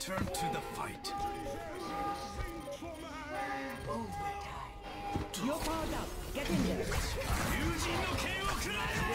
return to the fight. You're powered up. Get in there. 友人の剣を食らえ